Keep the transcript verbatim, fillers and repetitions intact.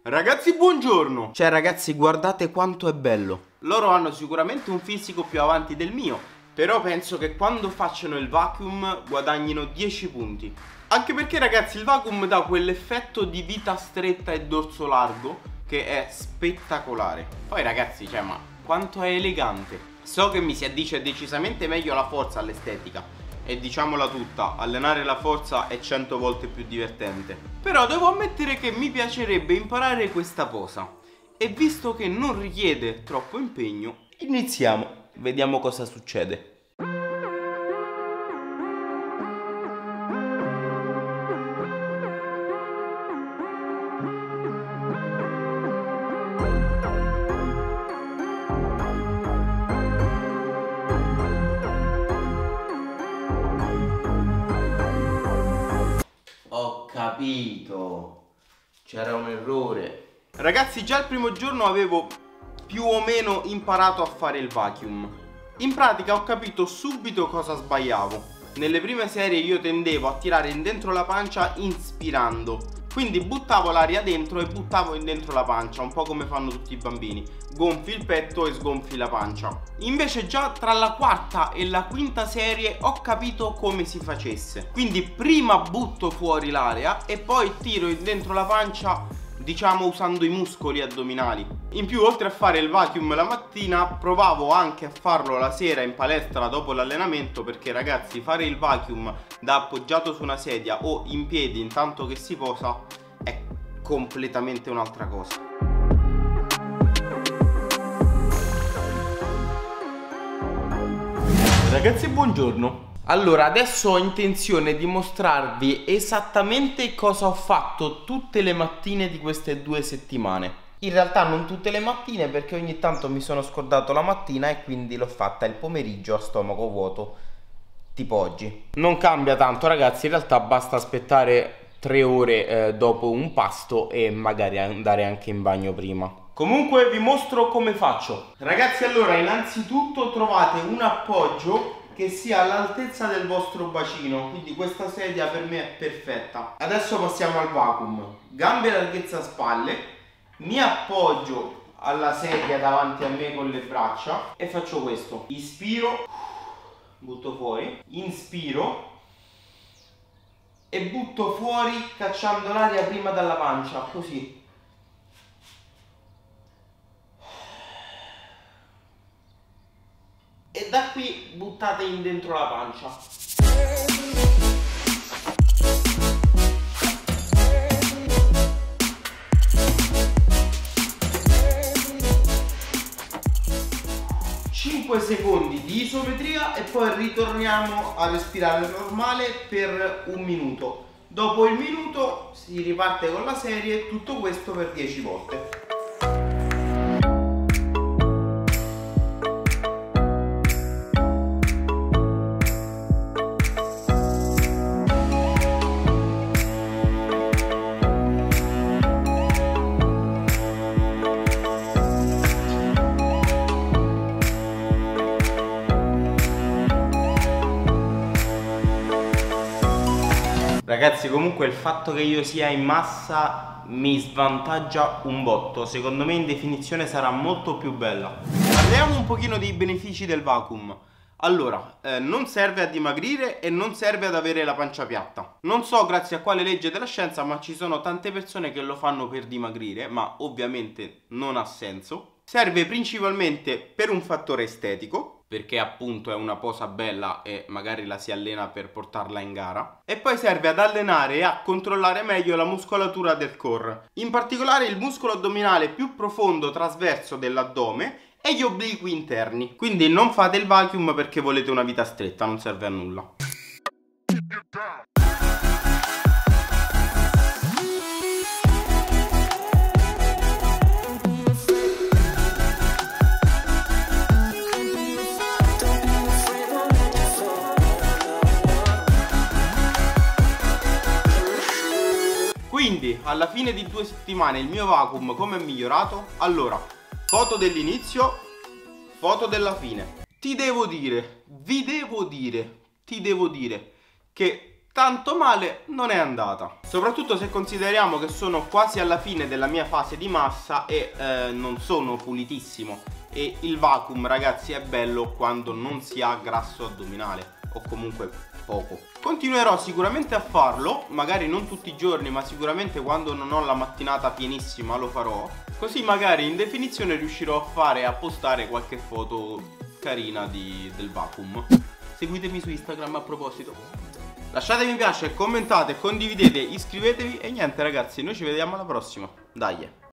Ragazzi, buongiorno! Cioè ragazzi, guardate quanto è bello. Loro hanno sicuramente un fisico più avanti del mio, però penso che quando facciano il vacuum guadagnino dieci punti. Anche perché ragazzi, il vacuum dà quell'effetto di vita stretta e dorso largo che è spettacolare. Poi ragazzi, cioè, ma quanto è elegante. So che mi si addice decisamente meglio la forza all'estetica, e diciamola tutta, allenare la forza è cento volte più divertente. Però devo ammettere che mi piacerebbe imparare questa posa, e visto che non richiede troppo impegno, iniziamo. Vediamo cosa succede. Ho capito, c'era un errore. Ragazzi, già il primo giorno avevo più o meno imparato a fare il vacuum. In pratica ho capito subito cosa sbagliavo. Nelle prime serie io tendevo a tirare in dentro la pancia inspirando, quindi buttavo l'aria dentro e buttavo in dentro la pancia, un po' come fanno tutti i bambini. Gonfi il petto e sgonfi la pancia. Invece già tra la quarta e la quinta serie ho capito come si facesse. Quindi prima butto fuori l'aria e poi tiro in dentro la pancia, diciamo usando i muscoli addominali. In più, oltre a fare il vacuum la mattina, provavo anche a farlo la sera in palestra dopo l'allenamento, perché ragazzi, fare il vacuum da appoggiato su una sedia o in piedi intanto che si posa è completamente un'altra cosa. Ragazzi, buongiorno. Allora, adesso ho intenzione di mostrarvi esattamente cosa ho fatto tutte le mattine di queste due settimane. In realtà non tutte le mattine, perché ogni tanto mi sono scordato la mattina e quindi l'ho fatta il pomeriggio a stomaco vuoto, tipo oggi. Non cambia tanto ragazzi, in realtà basta aspettare tre ore eh, dopo un pasto e magari andare anche in bagno prima. Comunque vi mostro come faccio. Ragazzi, allora innanzitutto trovate un appoggio che sia all'altezza del vostro bacino, quindi questa sedia per me è perfetta. Adesso passiamo al vacuum. Gambe larghezza spalle, mi appoggio alla sedia davanti a me con le braccia e faccio questo. Ispiro, butto fuori, inspiro e butto fuori cacciando l'aria prima dalla pancia, così. E da qui buttate in dentro la pancia. cinque secondi di isometria e poi ritorniamo a respirare normale per un minuto. Dopo il minuto si riparte con la serie, tutto questo per dieci volte. Ragazzi, comunque il fatto che io sia in massa mi svantaggia un botto. Secondo me in definizione sarà molto più bella. Parliamo un pochino dei benefici del vacuum. Allora, eh, non serve a dimagrire e non serve ad avere la pancia piatta. Non so grazie a quale legge della scienza, ma ci sono tante persone che lo fanno per dimagrire, ma ovviamente non ha senso. Serve principalmente per un fattore estetico, perché appunto è una posa bella e magari la si allena per portarla in gara. E poi serve ad allenare e a controllare meglio la muscolatura del core, in particolare il muscolo addominale più profondo trasverso dell'addome e gli obliqui interni. Quindi non fate il vacuum perché volete una vita stretta, non serve a nulla. Quindi alla fine di due settimane il mio vacuum come è migliorato? Allora, foto dell'inizio, foto della fine. Ti devo dire, vi devo dire, ti devo dire che tanto male non è andata. Soprattutto se consideriamo che sono quasi alla fine della mia fase di massa e eh, non sono pulitissimo. E il vacuum, ragazzi, è bello quando non si ha grasso addominale, o comunque poco. Continuerò sicuramente a farlo, magari non tutti i giorni, ma sicuramente quando non ho la mattinata pienissima lo farò. Così magari in definizione riuscirò a fare e a postare qualche foto carina di, del vacuum. Seguitemi su Instagram a proposito. Lasciate mi piace, commentate, condividete, iscrivetevi e niente ragazzi, noi ci vediamo alla prossima. Dai.